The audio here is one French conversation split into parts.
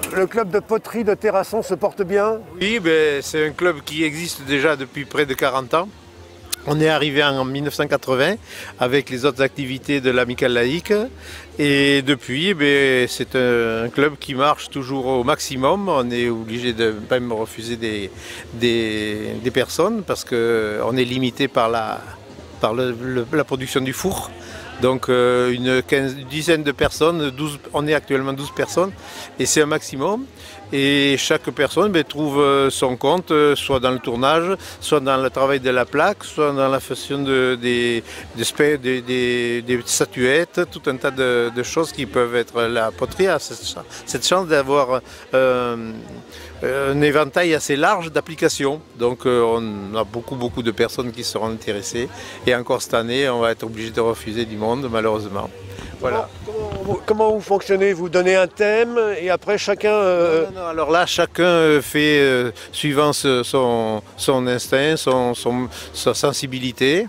Le club de poterie de Terrasson se porte bien? Oui, c'est un club qui existe déjà depuis près de 40 ans. On est arrivé en 1980 avec les autres activités de l'Amicale laïque et depuis c'est un club qui marche toujours au maximum. On est obligé de même refuser des personnes parce qu'on est limité par la production du four. Donc une dizaine de personnes, on est actuellement 12 personnes et c'est un maximum. Et chaque personne trouve son compte, soit dans le tournage, soit dans le travail de la plaque, soit dans la façon des statuettes, tout un tas de choses qui peuvent être. La poterie a cette chance d'avoir un éventail assez large d'applications. Donc on a beaucoup de personnes qui seront intéressées. Et encore cette année, on va être obligé de refuser du monde, malheureusement. Voilà. Comment vous fonctionnez? Vous donnez un thème et après chacun... Non, alors là, chacun fait suivant son instinct, sa sensibilité.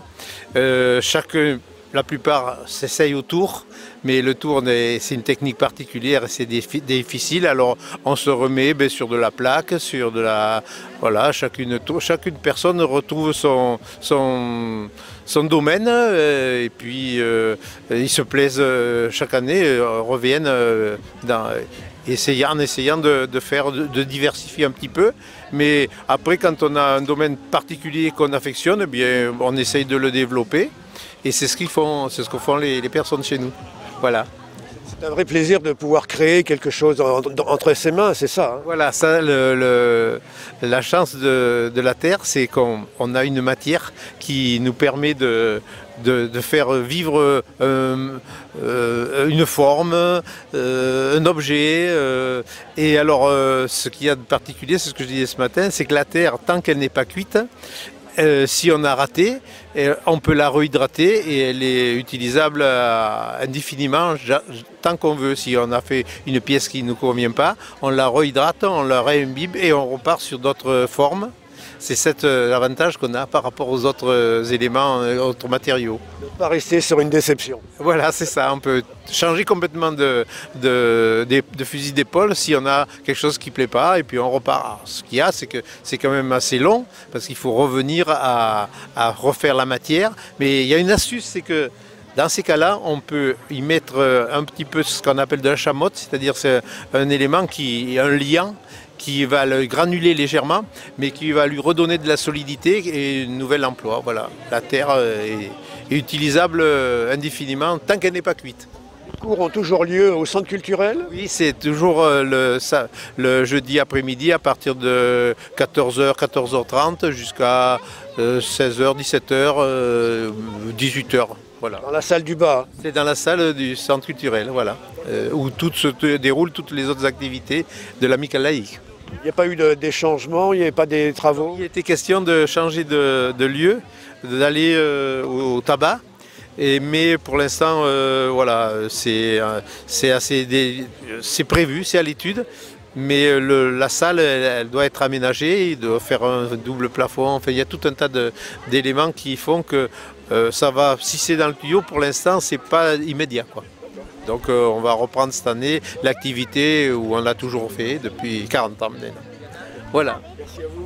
La plupart s'essayent au tour, mais le tour, c'est une technique particulière et c'est difficile. Alors on se remet sur de la plaque, sur de la... Voilà, chacune personne retrouve son domaine et puis ils se plaisent chaque année, reviennent en essayant de diversifier un petit peu. Mais après, quand on a un domaine particulier qu'on affectionne, on essaye de le développer. Et c'est ce que font les personnes chez nous. Voilà. C'est un vrai plaisir de pouvoir créer quelque chose entre ses mains, c'est ça, hein? Voilà, ça, la chance de la terre, c'est qu'on a une matière qui nous permet de faire vivre une forme, un objet. Et alors, ce qu'il y a de particulier, c'est ce que je disais ce matin, c'est que la terre, tant qu'elle n'est pas cuite, si on a raté, on peut la rehydrater et elle est utilisable indéfiniment tant qu'on veut. Si on a fait une pièce qui ne nous convient pas, on la rehydrate, on la réimbibe et on repart sur d'autres formes. C'est cet avantage qu'on a par rapport aux autres éléments, autres matériaux. Ne pas rester sur une déception. Voilà, c'est ça. On peut changer complètement de fusil d'épaule si on a quelque chose qui ne plaît pas et puis on repart. Alors, ce qu'il y a, c'est que c'est quand même assez long parce qu'il faut revenir à refaire la matière. Mais il y a une astuce, c'est que dans ces cas-là, on peut y mettre un petit peu ce qu'on appelle de la chamotte, c'est-à-dire c'est un élément un liant, qui va le granuler légèrement, mais qui va lui redonner de la solidité et un nouvel emploi. Voilà. La terre est utilisable indéfiniment tant qu'elle n'est pas cuite. Les cours ont toujours lieu au centre culturel? Oui, c'est toujours le jeudi après-midi à partir de 14h, 14h30 jusqu'à 16h, 17h, 18h. Voilà. Dans la salle du bas? C'est dans la salle du centre culturel, voilà, où se déroulent toutes les autres activités de l'Amicale laïque. Il n'y a pas eu des changements, il n'y avait pas des travaux? Il était question de changer de lieu, d'aller au tabac. Mais pour l'instant, voilà, c'est prévu, c'est à l'étude. Mais la salle, elle doit être aménagée, il doit faire un double plafond. Enfin, il y a tout un tas d'éléments qui font que ça va, si c'est dans le tuyau, pour l'instant, c'est pas immédiat, quoi. Donc on va reprendre cette année l'activité où on l'a toujours fait depuis 40 ans maintenant. Voilà. Merci à vous.